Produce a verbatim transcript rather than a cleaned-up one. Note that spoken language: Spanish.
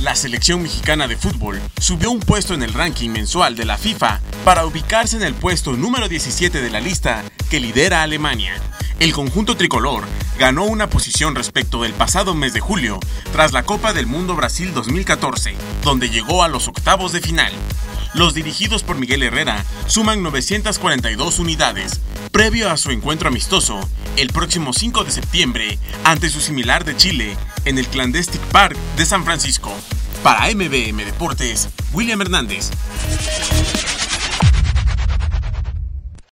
La selección mexicana de fútbol subió un puesto en el ranking mensual de la FIFA para ubicarse en el puesto número diecisiete de la lista que lidera Alemania. El conjunto tricolor ganó una posición respecto del pasado mes de julio tras la Copa del Mundo Brasil dos mil catorce, donde llegó a los octavos de final. Los dirigidos por Miguel Herrera suman novecientas cuarenta y dos unidades, previo a su encuentro amistoso el próximo cinco de septiembre ante su similar de Chile en el Clandestine Park de San Francisco. Para M B M Deportes, William Hernández.